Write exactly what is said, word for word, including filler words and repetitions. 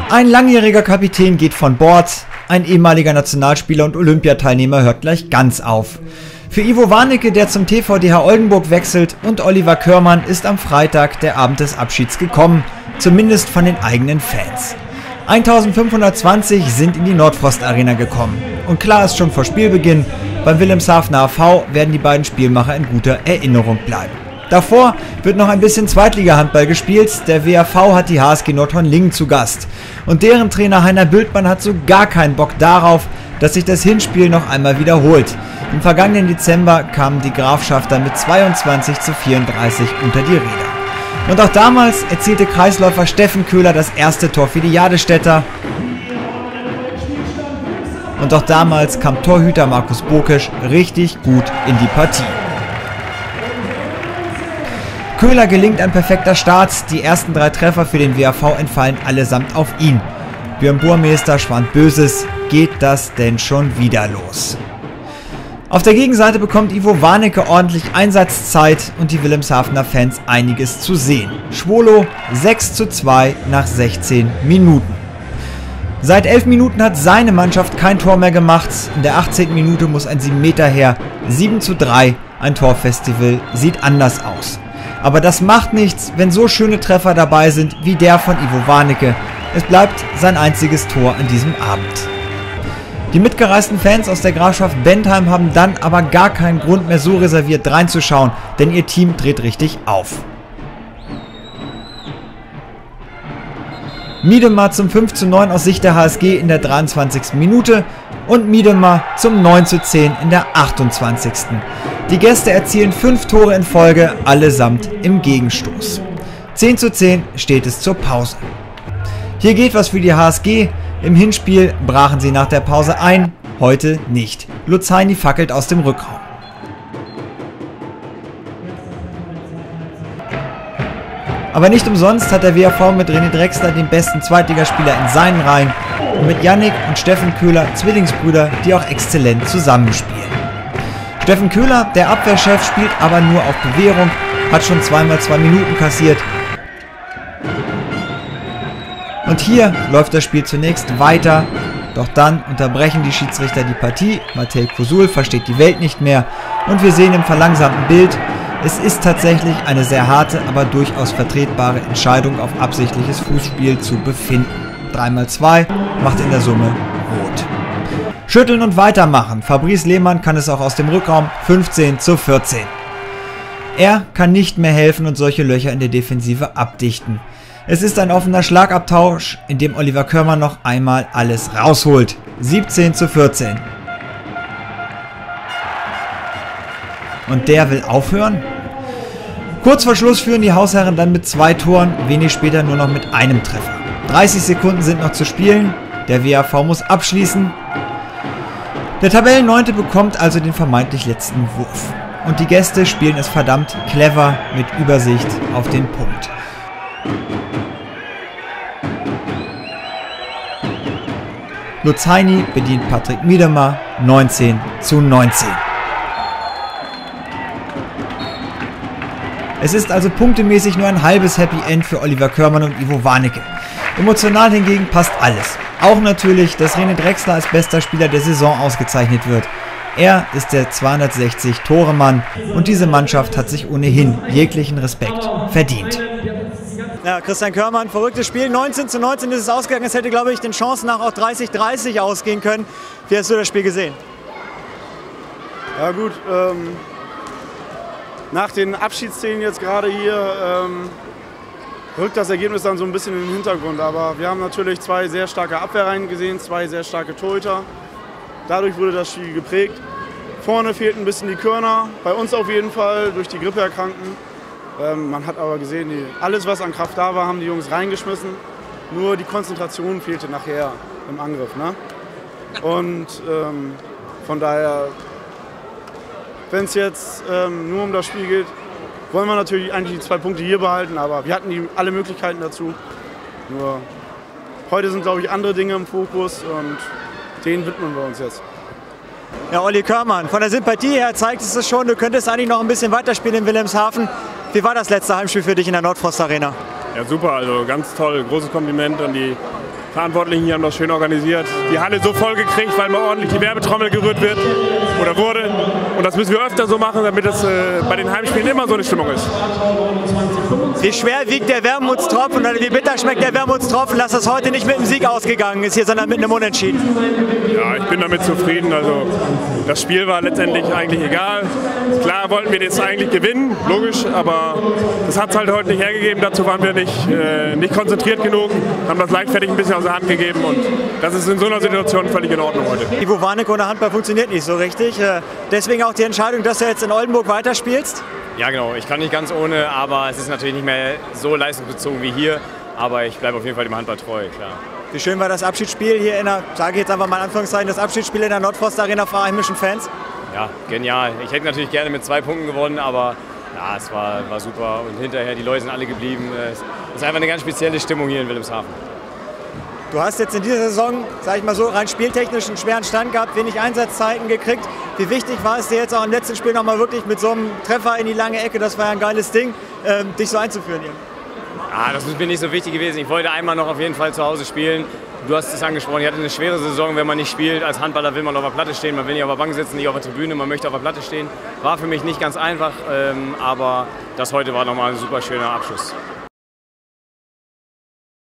Ein langjähriger Kapitän geht von Bord, ein ehemaliger Nationalspieler und Olympiateilnehmer hört gleich ganz auf. Für Ivo Warnecke, der zum T V D H Oldenburg wechselt, und Oliver Körmann ist am Freitag der Abend des Abschieds gekommen, zumindest von den eigenen Fans. eintausendfünfhundertzwanzig sind in die Nordfrost Arena gekommen. Und klar ist schon vor Spielbeginn, beim Wilhelmshavener A V werden die beiden Spielmacher in guter Erinnerung bleiben. Davor wird noch ein bisschen Zweitliga-Handball gespielt, der W A V hat die H S G Nordhorn-Lingen zu Gast. Und deren Trainer Heiner Bültmann hat so gar keinen Bock darauf, dass sich das Hinspiel noch einmal wiederholt. Im vergangenen Dezember kamen die Grafschafter mit zweiundzwanzig zu vierunddreißig unter die Räder. Und auch damals erzielte Kreisläufer Steffen Köhler das erste Tor für die Jadestädter. Und auch damals kam Torhüter Markus Bokesch richtig gut in die Partie. Köhler gelingt ein perfekter Start, die ersten drei Treffer für den W A V entfallen allesamt auf ihn. Björn Burmeister schwant Böses, geht das denn schon wieder los? Auf der Gegenseite bekommt Ivo Warnecke ordentlich Einsatzzeit und die Wilhelmshavener Fans einiges zu sehen. Schwolo sechs zu zwei nach sechzehn Minuten. Seit elf Minuten hat seine Mannschaft kein Tor mehr gemacht. In der achtzehnten Minute muss ein sieben Meter her. sieben zu drei, ein Torfestival sieht anders aus. Aber das macht nichts, wenn so schöne Treffer dabei sind wie der von Ivo Warnecke. Es bleibt sein einziges Tor an diesem Abend. Die mitgereisten Fans aus der Grafschaft Bentheim haben dann aber gar keinen Grund mehr, so reserviert reinzuschauen, denn ihr Team dreht richtig auf. Miedemar zum fünf zu neun aus Sicht der H S G in der dreiundzwanzigsten Minute und Miedemar zum neun zu zehn in der achtundzwanzigsten Die Gäste erzielen fünf Tore in Folge, allesamt im Gegenstoß. zehn zu zehn steht es zur Pause. Hier geht was für die H S G. Im Hinspiel brachen sie nach der Pause ein, heute nicht. Luzani fackelt aus dem Rückraum. Aber nicht umsonst hat der W A V mit René Drexler den besten Zweitligaspieler in seinen Reihen und mit Yannick und Steffen Köhler Zwillingsbrüder, die auch exzellent zusammenspielen. Steffen Köhler, der Abwehrchef, spielt aber nur auf Bewährung, hat schon zweimal zwei Minuten kassiert. Und hier läuft das Spiel zunächst weiter, doch dann unterbrechen die Schiedsrichter die Partie. Matej Kosul versteht die Welt nicht mehr und wir sehen im verlangsamten Bild, es ist tatsächlich eine sehr harte, aber durchaus vertretbare Entscheidung auf absichtliches Fußspiel zu befinden. drei mal zwei macht in der Summe rot. Schütteln und weitermachen. Fabrice Lehmann kann es auch aus dem Rückraum, fünfzehn zu vierzehn. Er kann nicht mehr helfen und solche Löcher in der Defensive abdichten. Es ist ein offener Schlagabtausch, in dem Oliver Körmann noch einmal alles rausholt. siebzehn zu vierzehn. Und der will aufhören? Kurz vor Schluss führen die Hausherren dann mit zwei Toren, wenig später nur noch mit einem Treffer. dreißig Sekunden sind noch zu spielen, der W A V muss abschließen. Der Tabellenneunte bekommt also den vermeintlich letzten Wurf. Und die Gäste spielen es verdammt clever mit Übersicht auf den Punkt. Luzani bedient Patrick Miedemar, neunzehn zu neunzehn. Es ist also punktemäßig nur ein halbes Happy End für Oliver Körmann und Ivo Warnecke. Emotional hingegen passt alles. Auch natürlich, dass René Drexler als bester Spieler der Saison ausgezeichnet wird. Er ist der zweihundertsechzig-Tore-Mann und diese Mannschaft hat sich ohnehin jeglichen Respekt verdient. Ja, Christian Körmann, verrücktes Spiel. neunzehn zu neunzehn ist es ausgegangen. Es hätte, glaube ich, den Chancen nach auch dreißig dreißig ausgehen können. Wie hast du das Spiel gesehen? Ja gut, ähm, nach den Abschiedsszenen jetzt gerade hier ähm, rückt das Ergebnis dann so ein bisschen in den Hintergrund. Aber wir haben natürlich zwei sehr starke Abwehrreihen gesehen, zwei sehr starke Torhüter. Dadurch wurde das Spiel geprägt. Vorne fehlten ein bisschen die Körner, bei uns auf jeden Fall durch die Grippeerkrankten. Ähm, man hat aber gesehen, die, alles was an Kraft da war, haben die Jungs reingeschmissen. Nur die Konzentration fehlte nachher im Angriff. Ne? Und ähm, von daher, wenn es jetzt ähm, nur um das Spiel geht, wollen wir natürlich eigentlich die zwei Punkte hier behalten. Aber wir hatten die, alle Möglichkeiten dazu. Nur heute sind, glaube ich, andere Dinge im Fokus und denen widmen wir uns jetzt. Ja, Olli Körmann, von der Sympathie her zeigt es es schon, du könntest eigentlich noch ein bisschen weiterspielen in Wilhelmshaven. Wie war das letzte Heimspiel für dich in der Nordfrost Arena? Ja, super, also ganz toll. Großes Kompliment an die Verantwortlichen hier haben das schön organisiert. Die Halle so voll gekriegt, weil mal ordentlich die Werbetrommel gerührt wird oder wurde. Und das müssen wir öfter so machen, damit es äh, bei den Heimspielen immer so eine Stimmung ist. Wie schwer wiegt der Wermutstropfen oder wie bitter schmeckt der Wermutstropfen, dass das heute nicht mit einem Sieg ausgegangen ist hier, sondern mit einem Unentschieden? Ja, ich bin damit zufrieden. Also das Spiel war letztendlich eigentlich egal. Klar wollten wir jetzt eigentlich gewinnen, logisch, aber das hat es halt heute nicht hergegeben. Dazu waren wir nicht, äh, nicht konzentriert genug, haben das leichtfertig ein bisschen aus der Hand gegeben und das ist in so einer Situation völlig in Ordnung heute. Ivo Warnecke ohne Handball funktioniert nicht so richtig. Deswegen auch die Entscheidung, dass du jetzt in Oldenburg weiterspielst? Ja genau, ich kann nicht ganz ohne, aber es ist natürlich nicht mehr so leistungsbezogen wie hier. Aber ich bleibe auf jeden Fall dem Handball treu, klar. Wie schön war das Abschiedsspiel hier in der, sage ich jetzt einfach mal in Anführungszeichen, das Abschiedsspiel in der Nordfrost Arena vor heimischen Fans? Ja, genial. Ich hätte natürlich gerne mit zwei Punkten gewonnen, aber ja, es war, war super. Und hinterher, die Leute sind alle geblieben. Es ist einfach eine ganz spezielle Stimmung hier in Wilhelmshaven. Du hast jetzt in dieser Saison, sag ich mal so, rein spieltechnisch einen schweren Stand gehabt, wenig Einsatzzeiten gekriegt. Wie wichtig war es dir jetzt auch im letzten Spiel nochmal wirklich mit so einem Treffer in die lange Ecke, das war ja ein geiles Ding, ähm, dich so einzuführen hier? Ah, das ist mir nicht so wichtig gewesen. Ich wollte einmal noch auf jeden Fall zu Hause spielen. Du hast es angesprochen, ich hatte eine schwere Saison, wenn man nicht spielt. Als Handballer will man auf der Platte stehen, man will nicht auf der Bank sitzen, nicht auf der Tribüne, man möchte auf der Platte stehen. War für mich nicht ganz einfach, ähm, aber das heute war nochmal ein super schöner Abschluss.